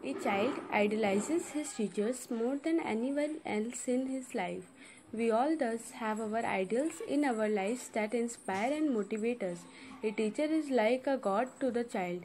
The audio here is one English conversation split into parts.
A child idolizes his teachers more than anyone else in his life. We all thus have our ideals in our lives that inspire and motivate us. A teacher is like a god to the child.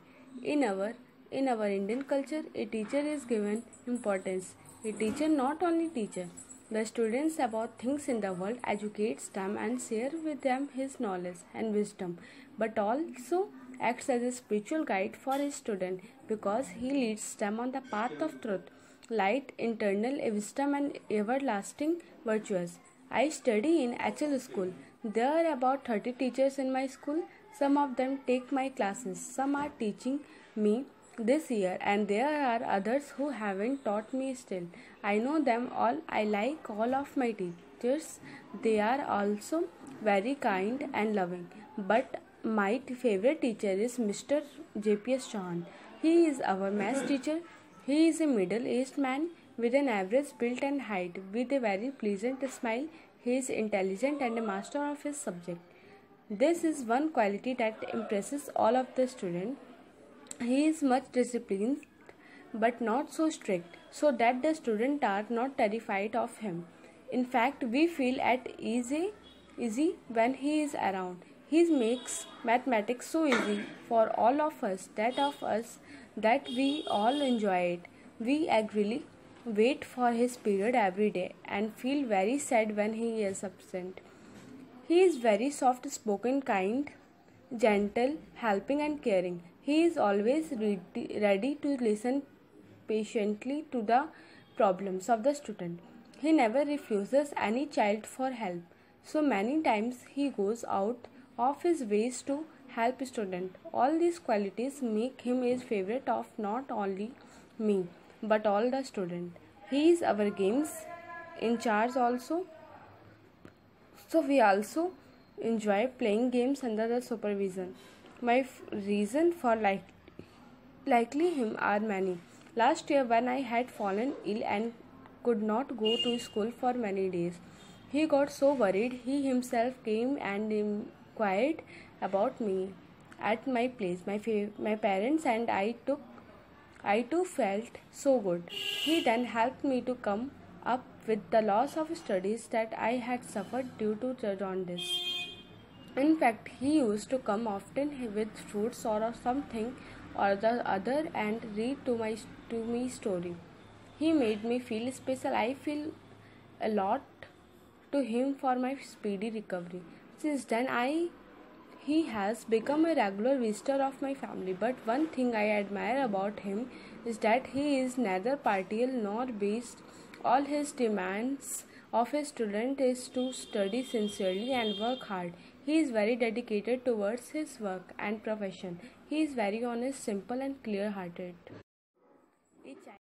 In our Indian culture, a teacher is given importance. A teacher not only teaches the students about things in the world, educates them and shares with them his knowledge and wisdom, but also acts as a spiritual guide for his student because he leads them on the path of truth, light, internal wisdom and everlasting virtues. I study in HAL school. There are about 30 teachers in my school. Some of them take my classes. Some are teaching me this year, and there are others who haven't taught me still. I know them all. I like all of my teachers. They are also very kind and loving. But my favorite teacher is Mr. JPS Chauhan. He is our math teacher. He is a middle-aged man with an average build and height, with a very pleasant smile. He is intelligent and a master of his subject. This is one quality that impresses all of the students. He is much disciplined but not so strict, so that the students are not terrified of him. In fact, we feel at easy when he is around. He makes mathematics so easy for all of us that we all enjoy it. We agree wait for his period every day and feel very sad when he is absent. He is very soft spoken, kind, gentle, helping and caring. He is always ready to listen patiently to the problems of the student. He never refuses any child for help. So many times he goes out of his ways to help student. All these qualities make him a favorite of not only me but all the student. He is our games in charge also. So we also enjoy playing games under the supervision. My reason for liking him are many. Last year when I had fallen ill and could not go to school for many days, he got so worried. He himself came and inquired about me at my place. My parents and I too felt so good. He then helped me to come up with the loss of studies that I had suffered due to jaundice. In fact, he used to come often with fruits or something or the other and read to me story. He made me feel special. I feel a lot to him for my speedy recovery. Since then, he has become a regular visitor of my family. But one thing I admire about him is that he is neither partial nor based. All his demands of a student is to study sincerely and work hard. He is very dedicated towards his work and profession. He is very honest, simple and clear-hearted.